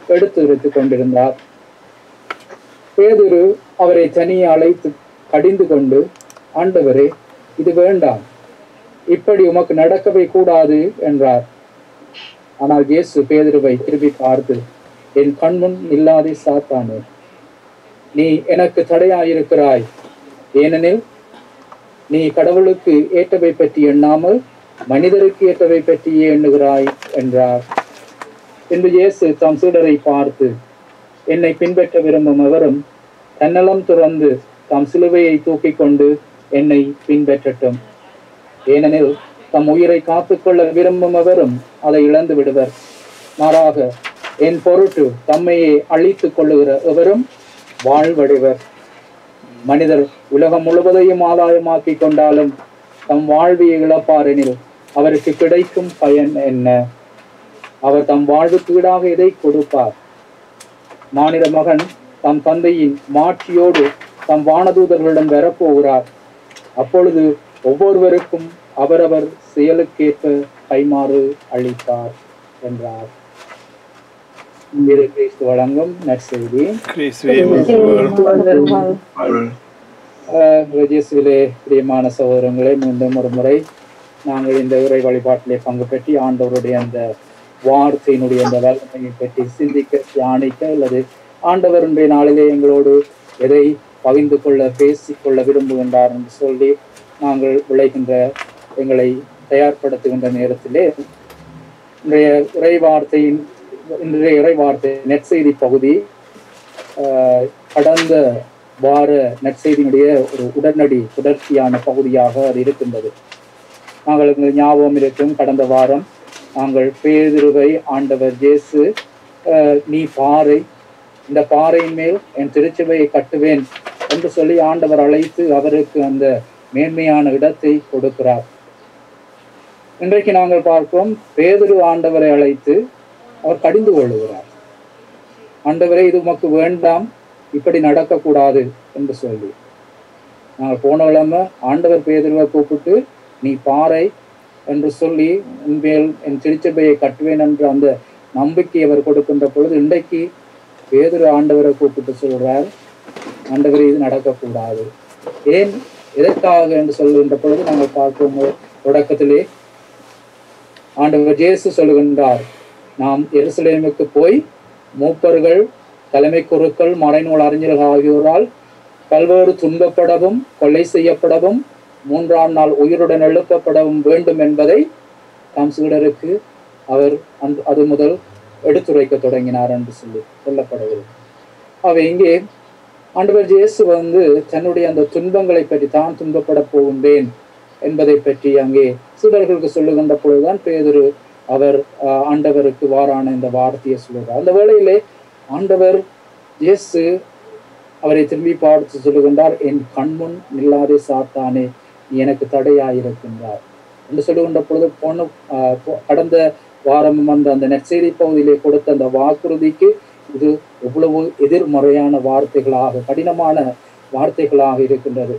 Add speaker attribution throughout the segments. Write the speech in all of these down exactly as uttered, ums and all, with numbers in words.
Speaker 1: எடுத்துரைத்துக் கொண்டிருந்தார். பேதுரு அவரை தனியே அழைத்து கடிந்து கொண்டு, ஆண்டவரே, இது வேண்டாம், இப்படி உமக்கு நடக்கவே கூடாது என்றார். ஆனால் இயேசு பேதுருவை திரும்பி பார்த்து, என் கண்முன் இல்லாதே சாத்தானே, நீ எனக்கு தடையாயிருக்கிறாய், ஏனெனில் நீ கடவுளுக்கு ஏற்றவை பற்றி எண்ணாமல் மனிதருக்கு ஏற்றவை பற்றியே எண்ணுகிறாய் என்றார். பின்பு இயேசு தம் சீடரை பார்த்து, என்னை பின்பற்ற விரும்பும் எவரும் தன்னலம் துறந்து தம் சிலுவையை தூக்கி கொண்டு என்னை பின்பற்றட்டும். ஏனெனில் தம் உயிரை காத்துக்கொள்ள விரும்பும் எவரும் அதை இழந்து விடுவர். மாறாக என் பொருட்டு தம்மையே அழித்துக் கொள்ளுகிற எவரும் வாழ்வடைவர். மனிதர் உலகம் முழுவதையும் ஆதாயமாக்கி கொண்டாலும் தம் வாழ்வியை இழப்பார் எனில் அவருக்கு கிடைக்கும் பயன் என்ன? அவர் தம் வாழ்வுக்கு ஈடாக எதை கொடுப்பார்? மானிட மகன் தம் தந்தையின் மாட்சியோடு தம் வானதூதர்களிடம் வரப்போகிறார். அப்பொழுது ஒவ்வொருவருக்கும் அவரவர் செயலுக்கேற்ப கைமாறு அளித்தார் என்றார். கிறிஸ்து வழங்கும் நற்செய்தி. பிரியமான சகோதரங்களே, மீண்டும் ஒரு முறை நாங்கள் இந்த இறை வழிபாட்டிலே பங்கு பெற்றி ஆண்டவருடைய அந்த வார்த்தையினுடைய அந்த வல்லமையை பற்றி சிந்திக்க, தியானிக்க, அல்லது ஆண்டவர் இன்றைய நாளிலே எங்களோடு எதை பகிர்ந்து கொள்ள, பேசிக்கொள்ள விரும்புகின்றார் என்று சொல்லி நாங்கள் விளைகின்ற எங்களை தயார்படுத்துகின்ற நேரத்திலே இன்றைய இறை வார்த்தையின் இன்றைய இறை வார்த்தை நற்செய்தி பகுதி கடந்த வார நற்செய்தியினுடைய ஒரு உடனடி தொடர்ச்சியான பகுதியாக அது இருக்கின்றது. நாங்கள் ஞாபகம் இருக்கும், கடந்த வாரம் நாங்கள் பேதுருவை ஆண்டவர் இயேசு, நீ பாறை, இந்த பாறையின் மேல் என் திருச்சபையை கட்டுவேன் என்று சொல்லி ஆண்டவர் அழைத்து அவருக்கு அந்த மேன்மையான இடத்தை கொடுக்கிறார். இன்றைக்கு நாங்கள் பார்க்கிறோம், பேதுரு ஆண்டவரை அழைத்து அவர் கடிந்து கொள்ளுகிறார். ஆண்டவரே, இது உமக்கு வேண்டாம், இப்படி நடக்கக்கூடாது என்று சொல்லி. நாங்கள் போன கிழமை ஆண்டவர் பேதுருவை கூப்பிட்டு நீ பாறை என்று சொல்லி உண்மையில் என் திருச்சபையை கட்டுவேன் என்ற அந்த நம்பிக்கை அவர் கொடுக்கின்ற பொழுது, இன்றைக்கு பேதுரு ஆண்டவரை கூப்பிட்டு சொல்றார், ஆண்டவரே, இது நடக்கக்கூடாது. ஏன், எதற்காக என்று சொல்லுகின்ற பொழுது நாங்கள் பார்க்கும் தொடக்கத்திலே ஆண்டவர் இயேசு சொல்லுகின்றார், நாம் எருசலேமுக்கு போய் மூப்பர்கள், தலைமை குருக்கள், மறைநூல் அறிஞர்கள் ஆகியோரால் பல்வேறு துன்பப்படவும் கொலை செய்யப்படவும் மூன்றாம் நாள் உயிருடன் எழுப்பப்படவும் வேண்டும் என்பதை தாம் சீடருக்கு அவர் அந்த அது முதல் எடுத்துரைக்க தொடங்கினார் என்று சொல்லி சொல்லப்படுகிறது. அவை இங்கே ஆண்டவர் இயேசு வந்து தன்னுடைய அந்த துன்பங்களை பற்றி, தான் துன்பப்பட போகின்றேன் என்பதை பற்றி அங்கே சீடர்களுக்கு சொல்லுகின்ற பொழுதுதான் பேதுரு அவர் ஆண்டவருக்கு வாரான இந்த வார்த்தையை சொல்லுகிறார். அந்த வேளையிலே ஆண்டவர் இயேசு அவரை திரும்பி பார்த்து சொல்லுகின்றார், என் கண்முன் நில்லாதே சாத்தானே, நீ எனக்கு தடையாயிருக்கின்றார் என்று சொல்லுகின்ற பொழுது, போன கடந்த வாரமும் அந்த அந்த நற்செய்தி பகுதியிலே கொடுத்த அந்த வாக்குறுதிக்கு இது எவ்வளவு எதிர்மறையான வார்த்தைகளாக, கடினமான வார்த்தைகளாக இருக்கின்றது.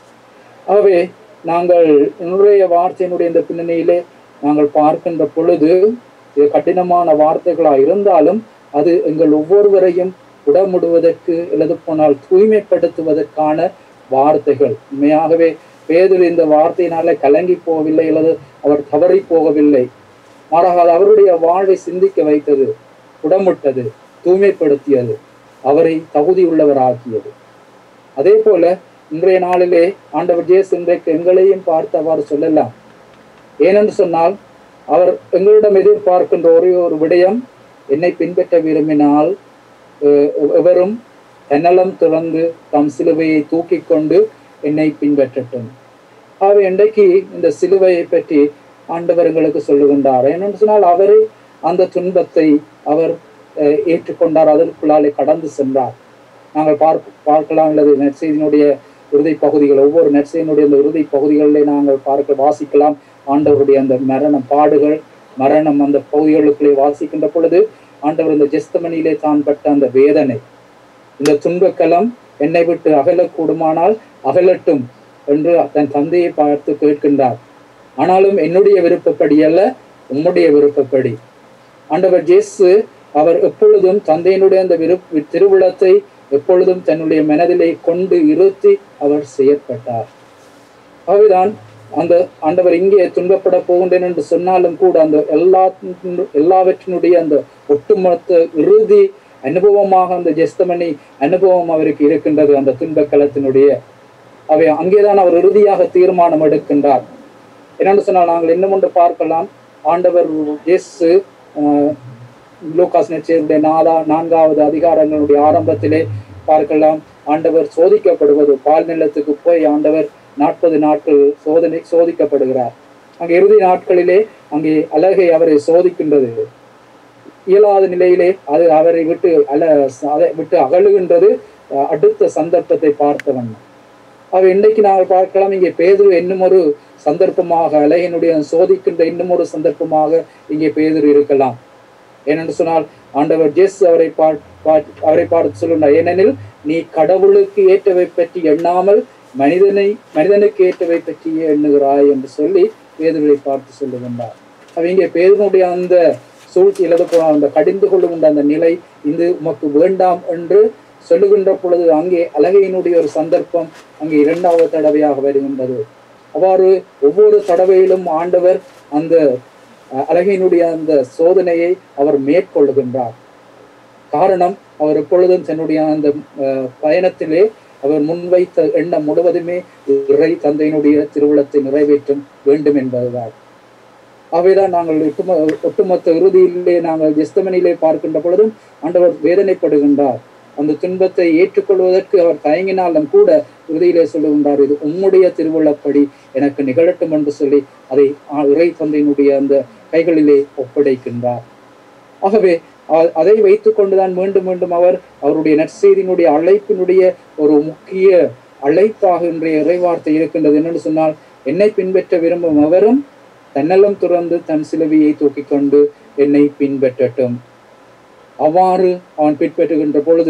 Speaker 1: ஆகவே நாங்கள் என்னுடைய வார்த்தையினுடைய இந்த பின்னணியிலே நாங்கள் பார்க்கின்ற பொழுது இது கடினமான வார்த்தைகளாக இருந்தாலும் அது எங்கள் ஒவ்வொருவரையும் உடமுடுவதற்கு, எழுது போனால் தூய்மைப்படுத்துவதற்கான வார்த்தைகள். உண்மையாகவே பேதுரு இந்த வார்த்தையினாலே கலங்கி போகவில்லை, அல்லது அவர் தவறி போகவில்லை. மாறாக அது அவருடைய வாழ்வை சிந்திக்க வைத்தது, உடமுட்டது, தூய்மைப்படுத்தியது, அவரை தகுதியுள்ளவராக்கியது. அதே போல இன்றைய நாளிலே ஆண்டவர் இயேசு இன்றைக்கு எங்களையும் பார்த்து அவ்வாறு சொல்லலாம். ஏனென்று சொன்னால், அவர் எங்களிடம் எதிர்பார்க்கின்ற ஒரே ஒரு விடயம், என்னை பின்பற்ற விரும்பினால் எவரும் தன்னலம் துறந்து தம் சிலுவையை தூக்கி கொண்டு என்னை பின்பற்றட்டும். ஆகவே இன்றைக்கு இந்த சிலுவையை பற்றி ஆண்டவர் எங்களுக்கு சொல்லுகின்றார். ஏனென்று சொன்னால், அவரே அந்த துன்பத்தை அவர் ஏற்றுக்கொண்டார், அதற்குள்ளாலே கடந்து சென்றார். நாங்கள் பார்க்க பார்க்கலாம் அல்லது நற்செய்தியினுடைய இறுதி பகுதிகள், ஒவ்வொரு நற்செய்தியினுடைய அந்த இறுதி பகுதிகளிலே நாங்கள் பார்க்க வாசிக்கலாம் ஆண்டவருடைய அந்த மரணம், பாடுகள், மரணம், அந்த பகுதிகளுக்குள்ளே வாசிக்கின்ற பொழுது ஆண்டவர் இந்த ஜெஸ்தமனியிலே தான் பட்ட அந்த வேதனை, இந்த துன்பக்கலம் என்னை விட்டு அகலக்கூடுமானால் அகலட்டும் என்று தன் தந்தையை பார்த்து கேட்கின்றார். ஆனாலும் என்னுடைய விருப்பப்படி அல்ல, உம்முடைய விருப்பப்படி. ஆண்டவர் இயேசு அவர் எப்பொழுதும் தந்தையினுடைய அந்த விரு திருவிழத்தை எப்பொழுதும் தன்னுடைய மனதிலே கொண்டு இருத்தி அவர் செயற்பட்டார். ஆகவேதான் அந்த ஆண்டவர் இங்கே துன்பப்பட போகின்றேன் என்று சொன்னாலும் கூட அந்த எல்லா எல்லாவற்றினுடைய அந்த ஒட்டுமொத்த இறுதி அனுபவமாக அந்த ஜெஸ்தமனி அனுபவம் அவருக்கு இருக்கின்றது. அந்த துன்ப களத்தினுடைய அவை அங்கேதான் அவர் இறுதியாக தீர்மானம் எடுக்கின்றார். என்னென்னு சொன்னால் நாங்கள் இன்னும் ஒன்று பார்க்கலாம். ஆண்டவர் இயேசு ஆஹ் லூகாஸ் நற்செய்தியுடைய நாலா நான்காவது அதிகாரங்களுடைய ஆரம்பத்திலே பார்க்கலாம். ஆண்டவர் சோதிக்கப்படுவது, பால் நிலத்துக்கு போய் ஆண்டவர் நாற்பது நாட்கள் சோதனை சோதிக்கப்படுகிறார். அங்கே இறுதி நாட்களிலே அங்கே அழகை அவரை சோதிக்கின்றது. இயலாத நிலையிலே அது அவரை விட்டு அல அதை விட்டு அகழுகின்றது. அடுத்த சந்தர்ப்பத்தை பார்த்தவன் அவை இன்றைக்கு நாங்கள் பார்க்கலாம். இங்கே பேதுரு இன்னும் ஒரு சந்தர்ப்பமாக அழகினுடைய சோதிக்கின்ற இன்னும் ஒரு சந்தர்ப்பமாக இங்கே பேதுரு இருக்கலாம். ஏனென்று சொன்னால் ஆண்டவர் ஜேசு அவரை பா அவரை பார்த்து சொல்லுகிறார், ஏனெனில் நீ கடவுளுக்கு ஏற்றவை பற்றி எண்ணாமல் மனிதனை மனிதனுக்கு ஏற்றவை பற்றியே எண்ணுகிறாய் என்று சொல்லி பேதுருவை பார்த்து சொல்லுகின்றார். அவ இங்கே பேதுருடைய அந்த சூழ்ச்சி எழுத போன அந்த கடிந்து கொள்ளுகின்ற அந்த நிலை இது உமக்கு வேண்டாம் என்று சொல்லுகின்ற பொழுது அங்கே அழகையினுடைய ஒரு சந்தர்ப்பம் அங்கே இரண்டாவது தடவையாக வருகின்றது. அவ்வாறு ஒவ்வொரு தடவையிலும் ஆண்டவர் அந்த அழகையினுடைய அந்த சோதனையை அவர் மேற்கொள்ளுகின்றார். காரணம், அவர் எப்பொழுதும் தன்னுடைய அந்த பயணத்திலே அவர் முன்வைத்த எண்ணம் முழுவதுமே இறை தந்தையினுடைய திருவுளத்தை நிறைவேற்ற வேண்டும் என்பதுதான். அவைதான் நாங்கள் ஒட்டுமொ ஒட்டுமொத்த இறுதியிலே நாங்கள் ஜெஸ்தமனிலே பார்க்கின்ற பொழுதும் ஆண்டவர் வேதனைப்படுகின்றார். அந்த துன்பத்தை ஏற்றுக்கொள்வதற்கு அவர் தயங்கினாலும் கூட இறுதியிலே சொல்லுகின்றார், இது உம்முடைய திருவுள்ளப்படி எனக்கு நிகழட்டும் என்று சொல்லி அதை இறை தந்தையினுடைய அந்த கைகளிலே ஒப்படைக்கின்றார். ஆகவே அதை வைத்துக் கொண்டுதான் மீண்டும் மீண்டும் அவர் அவருடைய நற்செய்தியினுடைய அழைப்பினுடைய ஒரு முக்கிய அழைப்பாக இன்றைய இறைவார்த்தை இருக்கின்றது. என்னென்னு சொன்னால், என்னை பின்பற்ற விரும்பும் அவரும் தன்னலம் துறந்து தன் சிலுவையை தூக்கி கொண்டு என்னை பின்பற்றட்டும். அவ்வாறு அவன் பின்பற்றுகின்ற பொழுது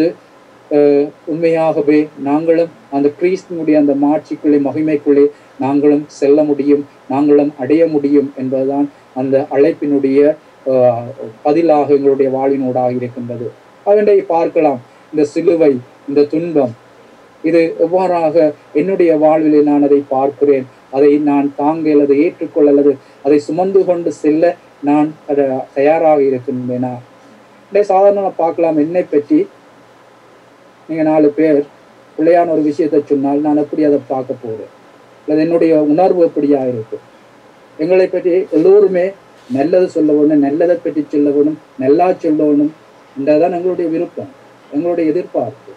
Speaker 1: அஹ் உண்மையாகவே நாங்களும் அந்த கிறிஸ்துவனுடைய அந்த மாட்சிக்குள்ளே மகிமைக்குள்ளே நாங்களும் செல்ல முடியும், நாங்களும் அடைய முடியும் என்பதுதான் அந்த அழைப்பினுடைய அஹ் பதிலாக எங்களுடைய வாழ்வினோடாக இருக்கின்றது. அவனை பார்க்கலாம், இந்த சிலுவை, இந்த துன்பம், இது எவ்வாறாக என்னுடைய வாழ்விலே நான் அதை பார்க்கிறேன், அதை நான் தாங்க அல்லது ஏற்றுக்கொள்ள அல்லது அதை சுமந்து கொண்டு செல்ல நான் அதை தயாராக இருக்கின்றேனா? சாதாரணமாக பார்க்கலாம், என்னை பற்றி நீங்கள் நாலு பேர் பிள்ளையான ஒரு விஷயத்தை சொன்னால் நான் எப்படி அதை பார்க்க போகிறேன், அல்லது என்னுடைய உணர்வு எப்படியா இருக்கும்? எங்களை பற்றி எல்லோருமே நல்லது சொல்ல வேணும், நல்லதை பற்றி சொல்ல வேணும், நல்லா சொல்ல வேணும் என்றதான் எங்களுடைய விருப்பம், எங்களுடைய எதிர்பார்ப்பு.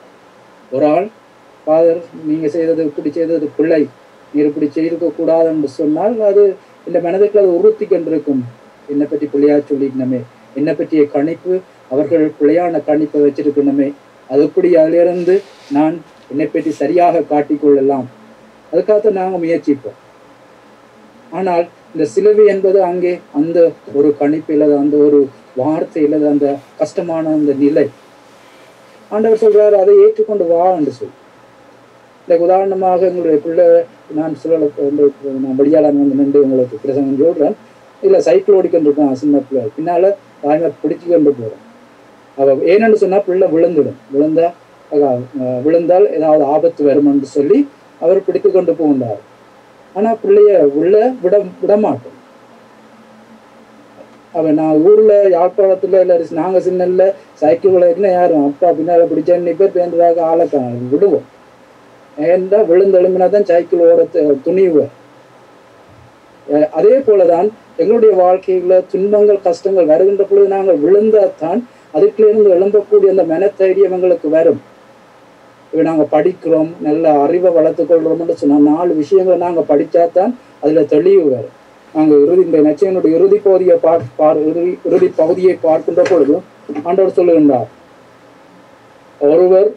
Speaker 1: ஒரு ஆள், ஃபாதர் நீங்கள் செய்தது இப்படி செய்தது பிள்ளை, நீர் இப்படி செய்திருக்க கூடாது என்று சொன்னால் அது இந்த மனதுக்கு அது உறுத்தி கொண்டிருக்கும். என்னை பற்றி பிள்ளையா சொல்லிக்கணுமே, என்னை பற்றிய கணிப்பு, அவர்கள் பிள்ளையான கணிப்பை வச்சிருக்கணுமே, அது எப்படி அதிலிருந்து நான் என்னை பற்றி சரியாக காட்டிக்கொள்ளலாம், அதுக்காக நாங்கள் முயற்சிப்போம். ஆனால் இந்த சிலுவை என்பது அங்கே அந்த ஒரு கணிப்பு இல்லாத, அந்த ஒரு வார்த்தை இல்லாத, அந்த கஷ்டமான அந்த நிலை. ஆண்டவர் சொல்றாரு, அதை ஏற்றுக்கொண்டு வா என்று சொல். இல்லை, உதாரணமாக எங்களுடைய பிள்ளை, நான் சொல்ல நான் வழியாளன் வந்து நின்று உங்களுக்கு பிரசங்கம் சொல்றேன், இல்லை சைக்கிள் ஓடிக்கொண்டிருக்கேன் சின்ன பிள்ளை, பின்னால தாய்மை பிடிச்சு கொண்டு போகிறோம். அவ ஏன்னு சொன்னா பிள்ளை விழுந்துடும், விழுந்தா விழுந்தால் ஏதாவது ஆபத்து வரும் என்று சொல்லி அவர் பிடித்து கொண்டு போகின்றார். ஆனா பிள்ளைய உள்ள விட விடமாட்டோம். அவ நான் ஊர்ல யாழ்ப்பாணத்துல இல்ல நாங்க சின்னல்ல சைக்கிள் விளையாட்டுனா யாரும் அப்பா பின்னால பிடிச்சா பேர் பேருந்தாக ஆளக்க விடுவோம். ஏன்னா விழுந்தெலும்பினாதான் சைக்கிள் ஓட துணிவு. அதே போலதான் எங்களுடைய வாழ்க்கையில துன்பங்கள் கஷ்டங்கள் வருகின்ற பொழுது நாங்கள் விழுந்தாதான் அதுக்குலேருந்து எழும்பக்கூடிய அந்த மனத்தைரியம் எங்களுக்கு வரும். இப்போ நாங்கள் படிக்கிறோம், நல்ல அறிவை வளர்த்துக் கொள்றோம்னு சொன்னால் நாலு விஷயங்களை நாங்கள் படித்தாதான் அதுல தெளிவு வரும். நாங்கள் இறுதி இந்த நச்சையினுடைய இறுதி பகுதியை பார் பார் இறுதி இறுதி பகுதியை பார்க்கின்ற பொழுது ஆண்டவர் சொல்லுகின்றார், ஒருவர்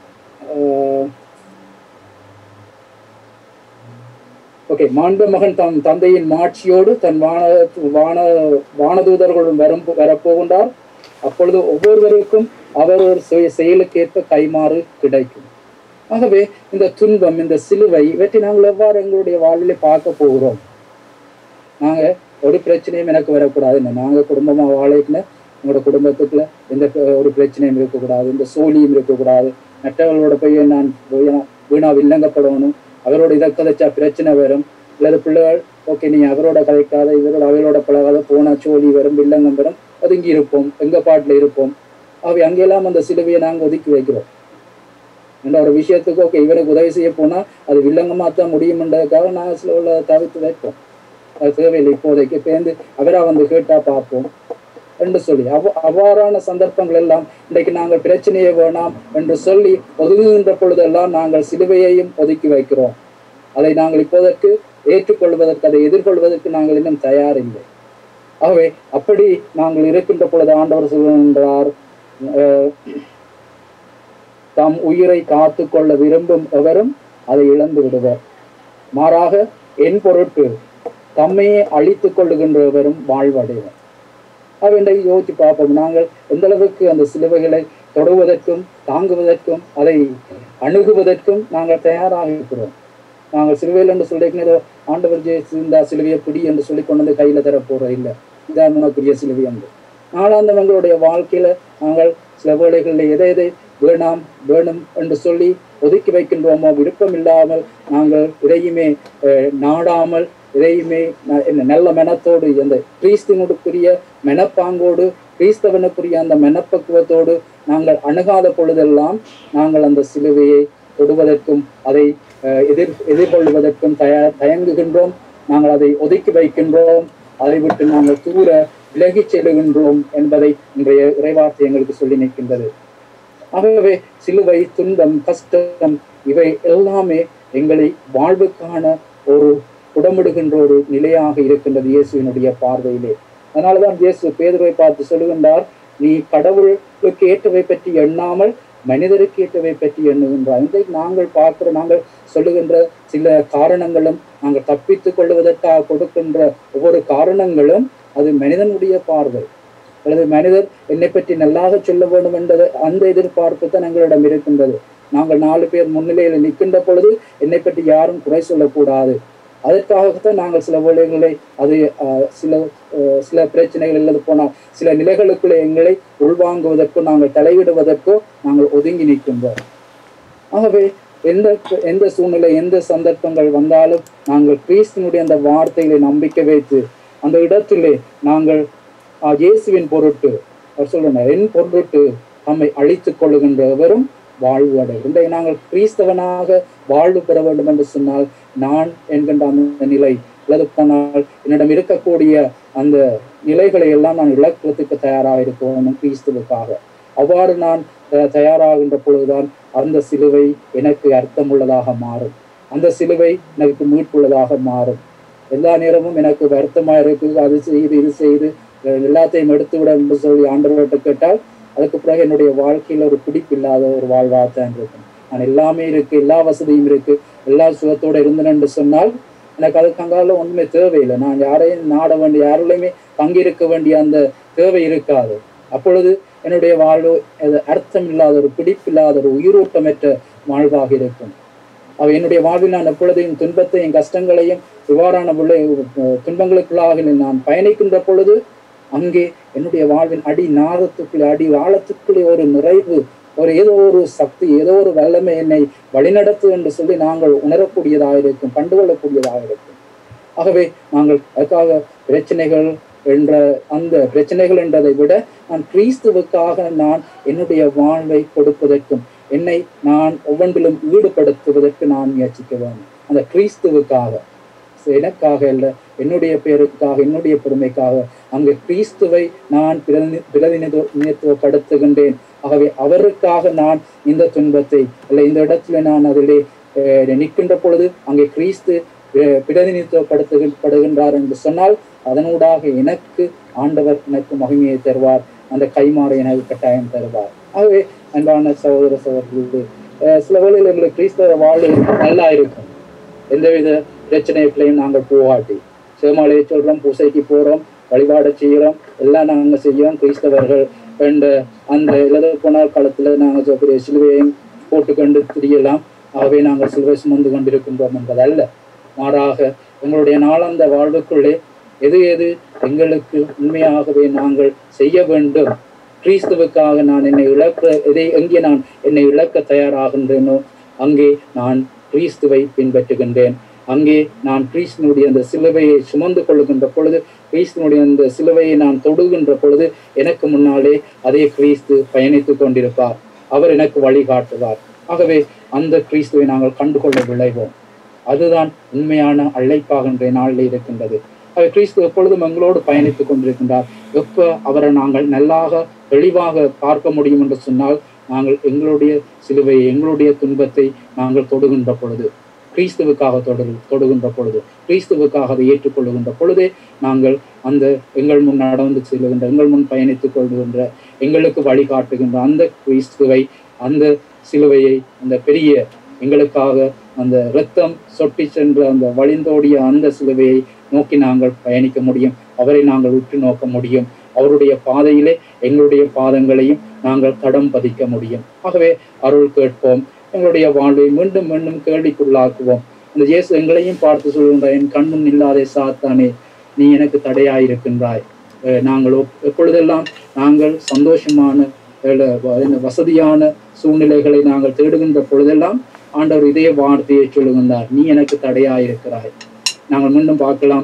Speaker 1: ஓகே மாண்பு மகன் தன் தந்தையின் மாட்சியோடு தன் வான வான வானதூதர்களுடன் வரும் வரப்போகின்றார். அப்பொழுது ஒவ்வொருவருக்கும் அவர் ஒரு செயலுக்கேற்ப கைமாறு கிடைக்கும். ஆகவே இந்த துன்பம், இந்த சிலுவை, இவற்றை நாங்கள் எவ்வாறு எங்களுடைய வாழ்விலே பார்க்க போகிறோம்? நாங்க ஒரு பிரச்சனையும் எனக்கு வரக்கூடாதுன்னு நாங்க குடும்பமா வாழைக்குன்னு உங்களோட குடும்பத்துக்குள்ள எந்த ஒரு பிரச்சனையும் இருக்கக்கூடாது, இந்த சோழியும் இருக்கக்கூடாது, மற்றவர்களோட போய் நான் வீணா வில்லங்கப்படணும், அவரோட இதை கதைச்சா பிரச்சனை வரும், அல்லது பிள்ளைகள் ஓகே நீ அவரோட கதைக்காத இவரோட அவளோட பழகாத போனா சோழி வரும் வில்லங்கம் வரும், ஒதுங்கி இருப்போம், எங்க பாட்டுல இருப்போம். அவை அங்கெல்லாம் அந்த சிலுவையை நாங்கள் ஒதுக்கி வைக்கிறோம். என்ற ஒரு விஷயத்துக்கு ஓகே இவனுக்கு உதவி செய்ய போனா அது வில்லங்கமா தான் முடியும்ன்றதுக்காக நாங்கள் சில உள்ள தவிர்த்து வைப்போம். அது தேவையில்லை, இப்போதைக்கு பேர்ந்து அவரா வந்து கேட்டா பார்ப்போம் என்று சொல்லி அவ் அவ்வாறான சந்தர்ப்பங்கள் எல்லாம் இன்றைக்கு நாங்கள் பிரச்சனையே வேணாம் என்று சொல்லி ஒதுங்குகின்ற பொழுதெல்லாம் நாங்கள் சிலுவையையும் ஒதுக்கி வைக்கிறோம். அதை நாங்கள் இப்போதற்கு ஏற்றுக்கொள்வதற்கு, அதை எதிர்கொள்வதற்கு நாங்கள் இன்னும் தயாரில்லை. ஆகவே அப்படி நாங்கள் இருக்கின்ற பொழுது ஆண்டவர் சொல்கின்றார், தாம் உயிரை காத்து கொள்ள விரும்பும் எவரும் அதை இழந்து விடுவர், மாறாக என் பொருட்டு தம்மையே அழித்துக் கொள்ளுகின்றவரும் வாழ்வடைவர். அவன்றை யோசித்து பார்ப்போம். நாங்கள் எந்த அளவுக்கு அந்த சிலுவைகளை தொடுவதற்கும் தாங்குவதற்கும் அதை அணுகுவதற்கும் நாங்கள் தயாராக இருக்கிறோம். நாங்கள் சிலுவையில் என்று சொல்லிக்கிறதோ ஆண்டவர் ஜெயிச்சு இந்த சிலுவையை பிடி என்று சொல்லி கொண்டு வந்து கையில தர போறோம் இல்லை, இதான் உனக்குரிய சிலுவை என்று. நாளாந்தவங்களுடைய வாழ்க்கையில நாங்கள் சில வேளைகளில் எதை எதை வேணாம் வேணும் என்று சொல்லி ஒதுக்கி வைக்கின்றோமோ, விருப்பம் இல்லாமல் நாங்கள் இதையுமே நாடாமல் இதையுமே நல்ல மெனத்தோடு அந்த கிறிஸ்துவனுக்குரிய மெனப்பாங்கோடு கிறிஸ்தவனுக்குரிய அந்த மெனப்பக்குவத்தோடு நாங்கள் அணுகாத பொழுதெல்லாம் நாங்கள் அந்த சிலுவையை தொடுவதற்கும் அதை எதிர் எதிர்கொள்வதற்கும் தய தயங்குகின்றோம். நாங்கள் அதை ஒதுக்கி வைக்கின்றோம், அதை விட்டு நாங்கள் தூர விலகி செல்கின்றோம் என்பதை இன்றைய இறைவார்த்தை எங்களுக்கு சொல்லி நிற்கின்றது. ஆகவே சிலுவை, துன்பம், கஷ்டம் இவை எல்லாமே எங்களை வாழ்வுக்கான ஒரு உடம்பிடுகின்ற ஒரு நிலையாக இருக்கின்றது இயேசுவினுடைய பார்வையிலே. அதனாலதான் இயேசு பேதுருவை பார்த்து சொல்லுகின்றார், நீ கடவுளுக்கு ஏற்றவை பற்றி எண்ணாமல் மனிதருக்கு ஏற்றவை பற்றி எண்ணுகின்றார். இன்றைக்கு நாங்கள் பார்க்கிற நாங்கள் சொல்லுகின்ற சில காரணங்களும், நாங்கள் தப்பித்துக் கொள்வதற்காக கொடுக்கின்ற ஒவ்வொரு காரணங்களும் அது மனிதனுடைய பார்வை, அல்லது மனிதர் என்னை பற்றி நல்லாக சொல்ல வேண்டும் என்ற அந்த எதிர்பார்ப்பு தான் எங்களிடம் இருக்கின்றது. நாங்கள் நாலு பேர் முன்னிலையில் நிற்கின்ற பொழுது என்னை பற்றி யாரும் குறை சொல்லக்கூடாது. அதற்காகத்தான் நாங்கள் சில வேளைகளை அது சில சில பிரச்சனைகள் இல்லது போனால் சில நிலைகளுக்குள்ளே எங்களை உள்வாங்குவதற்கோ நாங்கள் தலையிடுவதற்கோ நாங்கள் ஒதுங்கி நிற்கின்றோம். ஆகவே எந்த எந்த சூழ்நிலை எந்த சந்தர்ப்பங்கள் வந்தாலும் நாங்கள் கிறிஸ்துவனுடைய அந்த வார்த்தைகளை நம்பிக்கை வைத்து அந்த இடத்திலே நாங்கள் இயேசுவின் பொருட்டு அவர் சொல்றார், என் பொருட்டு நம்மை அழித்துக் கொள்ளுகின்றவரும் வாழ்வு அடையும். இன்றைய நாங்கள் கிறிஸ்தவனாக வாழ்வு பெற வேண்டும் என்று சொன்னால் நான் என்கின்ற அந்த நிலை அல்லது போனால் என்னிடம் இருக்கக்கூடிய அந்த நிலைகளை எல்லாம் நான் இழக்கிறதுக்கு தயாராக இருக்கணும் கிறிஸ்துவுக்காக. அவ்வாறு நான் தயாராகின்ற பொழுதுதான் அந்த சிலுவை எனக்கு அர்த்தமுள்ளதாக மாறும், அந்த சிலுவை எனக்கு மீட்புள்ளதாக மாறும். எல்லா நேரமும் எனக்கு வருத்தமாக இருக்கு, அது செய்து இது செய்து எல்லாத்தையும் எடுத்து விட என்று சொல்லி ஆண்டவர்கிட்ட கேட்டால் அதுக்கு பிறகு என்னுடைய வாழ்க்கையில ஒரு பிடிப்பில்லாத ஒரு வாழ்வாத்தான் இருக்கும். நான் எல்லாமே இருக்கு, எல்லா வசதியும் இருக்கு, எல்லா சுகத்தோட இருந்தேன் என்று சொன்னால் எனக்கு அதுக்கு அங்கால ஒன்றுமே தேவையில்லை. நான் யாரையும் நாட வேண்டிய யாருலையுமே பங்கிருக்க வேண்டிய அந்த தேவை இருக்காது. அப்பொழுது என்னுடைய வாழ்வு அர்த்தம் இல்லாத ஒரு பிடிப்பில்லாத ஒரு உயிரோட்டமற்ற வாழ்வாக இருக்கும். அவ என்னுடைய வாழ்வில் நான் எப்பொழுதையும் துன்பத்தையும் கஷ்டங்களையும் இவ்வாறான துன்பங்களுக்குள்ளாக நான் பயணிக்கின்ற பொழுது அங்கே என்னுடைய வாழ்வின் அடி நாதத்துக்குள்ளே அடி ஆழத்துக்குள்ளே ஒரு நிறைவு, ஒரு ஏதோ ஒரு சக்தி, ஏதோ ஒரு வல்லமை என்னை வழிநடத்து என்று சொல்லி நாங்கள் உணரக்கூடியதாக இருக்கும், கண்டுகொள்ளக்கூடியதாக இருக்கும். ஆகவே நாங்கள் அதுக்காக பிரச்சனைகள் என்ற அந்த பிரச்சனைகள் என்றதை விட நான் கிறிஸ்துவுக்காக நான் என்னுடைய வாழ்வை கொடுப்பதற்கும் என்னை நான் ஒவ்வொன்றிலும் ஈடுபடுத்துவதற்கு நான் முயற்சிக்க வேண்டும். அந்த கிறிஸ்துவுக்காக, எனக்காக இல்லை, என்னுடைய பேருக்காக, என்னுடைய பெருமைக்காக அங்கு கிறிஸ்துவை நான் பிரதி பிரதிநிதித்துவப்படுத்துகின்றேன். ஆகவே அவருக்காக நான் இந்த துன்பத்தை இல்லை இந்த இடத்துல நான் அதிலே நிற்கின்ற பொழுது அங்கே கிறிஸ்து பிரதிநிதித்துவப்படுத்தப்படுகின்றார் என்று சொன்னால் அதனூடாக எனக்கு ஆண்டவர் எனக்கு மகிமையை தருவார், அந்த கைமாறை எனக்கு கட்டாயம் தருவார். ஆகவே அன்பான சகோதர சகோதரர்களே, சில வேளையில் எங்களுக்கு கிறிஸ்தவ வாழ்வு நல்லா இருக்கும், எந்தவித பிரச்சனைகளையும் நாங்கள் போகாட்டி சிவமாலையை சொல்றோம், பூசைக்கு போறோம், வழிபாடு செய்கிறோம், எல்லாம் நாங்கள் செய்கிறோம் கிறிஸ்தவர்கள் என்ற அந்த எழுத போனால் காலத்துல நாங்கள் சிலுவையையும் போட்டுக்கொண்டு திரியலாம். ஆகவே நாங்கள் சிலுவை சுமந்து கொண்டிருக்கின்றோம் என்பதல்ல, மாறாக எங்களுடைய நாளாந்த வாழ்வுக்குள்ளே எது எது எங்களுக்கு உண்மையாகவே நாங்கள் செய்ய வேண்டும், கிறிஸ்துவுக்காக நான் என்னை இழக்க எதை எங்கே நான் என்னை இழக்க தயாராகின்றேனோ அங்கே நான் கிறிஸ்துவை பின்பற்றுகின்றேன். அங்கே நான் கிறிஸ்துவனுடைய அந்த சிலுவையை சுமந்து கொள்ளுகின்ற பொழுது, கிறிஸ்துவனுடைய அந்த சிலுவையை நான் தொடுகின்ற பொழுது எனக்கு முன்னாலே அதே கிறிஸ்து பயணித்துக் கொண்டிருப்பார். அவர் எனக்கு வழிகாட்டுவார். ஆகவே அந்த கிறிஸ்துவை நாங்கள் கண்டுகொள்ள விளைவோம். அதுதான் உண்மையான அழைப்பாக இன்றைய நாளில் இருக்கின்றது. அவர் கிறிஸ்து எப்பொழுதும் எங்களோடு பயணித்துக் கொண்டிருக்கின்றார். எப்ப அவரை நாங்கள் நல்லாக தெளிவாக பார்க்க முடியும் என்று சொன்னால், நாங்கள் எங்களுடைய சிலுவையை எங்களுடைய துன்பத்தை நாங்கள் தொடுகின்ற பொழுது, கிறிஸ்துவுக்காக தொடு தொடுகின்ற பொழுது கிறிஸ்துவுக்காக அதை ஏற்றுக்கொள்ளுகின்ற பொழுதே நாங்கள் அந்த எங்கள் முன் நடந்து செல்லுகின்ற, எங்கள் முன் பயணித்துக் கொள்கின்ற, எங்களுக்கு வழிகாட்டுகின்ற அந்த கிறிஸ்துவை, அந்த சிலுவையை, அந்த பெரிய எங்களுக்காக அந்த இரத்தம் சொட்டி சென்ற அந்த வழிந்தோடிய அந்த சிலுவையை நோக்கி நாங்கள் பயணிக்க முடியும். அவரை நாங்கள் உற்று நோக்க முடியும். அவருடைய பாதையிலே எங்களுடைய பாதங்களையும் நாங்கள் தடம் பதிக்க முடியும். ஆகவே அருள் கேட்போம். எங்களுடைய வாழ்வை மீண்டும் மீண்டும் கேள்விக்குள்ளாக்குவோம். அந்த இயேசு எங்களையும் பார்த்து சொல்கின்றார், என் கண்முன் இல்லாதே சாத்தானே, நீ எனக்கு தடையாயிருக்கின்றாய். நாங்கள் எப்பொழுதெல்லாம் நாங்கள் சந்தோஷமான வசதியான சூழ்நிலைகளை நாங்கள் தேடுகின்ற பொழுதெல்லாம் ஆண்டவர் இதே வார்த்தையை சொல்லுகின்றார், நீ எனக்கு தடையாயிருக்கிறாய். நாங்கள் மீண்டும் பார்க்கலாம்,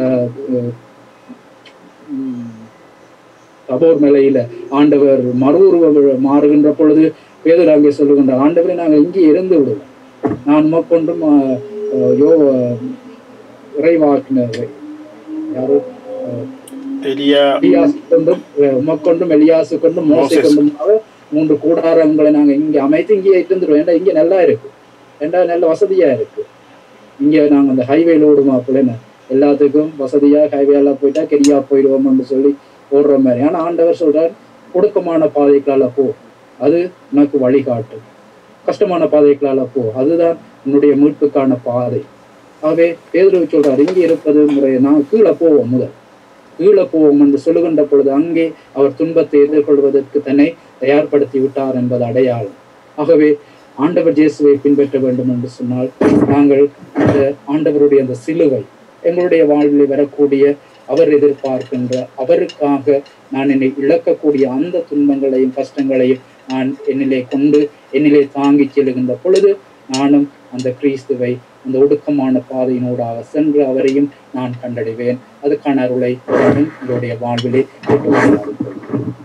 Speaker 1: தபோர் மலையில ஆண்டவர் மறுஉருவ மாறுகின்ற பொழுது பேதுரு அங்கே சொல்லுகின்றார், ஆண்டவரை நாங்கள் இங்கே இருந்து விடுவோம், நான் உமக்கொண்டும் யோ இறைவாக்கினர் யாரோ எலியாசு கொண்டும் உமக்கொண்டும் எலியாசு கொண்டும் மோசே கொண்டும் மூன்று கூடாரங்களை நாங்கள் இங்கே அமைத்து இங்கே இருந்துடுவோம். ஏண்டா இங்கே நல்லா இருக்கு, ஏண்டா நல்ல வசதியா இருக்கு. இங்கே நாங்கள் அந்த ஹைவேல ஓடுமா பிள்ளைன்னு எல்லாத்துக்கும் வசதியா ஹைவேலாம் போயிட்டா கெரியா போயிடுவோம்னு சொல்லி ஓடுற மாதிரி. ஆனா ஆண்டவர் சொல்றார், ஒடுக்கமான பாதைகளால போ, அது உனக்கு வழிகாட்டு. கஷ்டமான பாதைகளால போ, அதுதான் உன்னுடைய மீட்புக்கான பாதை. ஆகவே பேதுரு சொல்றார், இங்கே இருப்பது முறையை நாங்கள் கீழே போவோம், முதல் கீழே போவோம் என்று சொல்லுகின்ற பொழுது அங்கே அவர் துன்பத்தை எதிர்கொள்வதற்கு தன்னை தயார்படுத்தி விட்டார் என்பது அடையாளம். ஆகவே ஆண்டவர் இயேசுவை பின்பற்ற வேண்டும் என்று சொன்னால் நாங்கள் அந்த ஆண்டவருடைய அந்த சிலுவை எங்களுடைய வாழ்வில் வரக்கூடிய, அவர் எதிர்பார்க்கின்ற, அவருக்காக நான் என்னை இழக்கக்கூடிய அந்த துன்பங்களையும் கஷ்டங்களையும் நான் என்னிலே கொண்டு என்னிலே தாங்கி செல்லுகின்ற பொழுது நானும் அந்த கிறிஸ்துவை அந்த ஒடுக்கமான பாதையினூடாக சென்று அவரையும் நான் கண்டடைவேன். அதுக்கான அருளை உங்களுடைய வாழ்விலே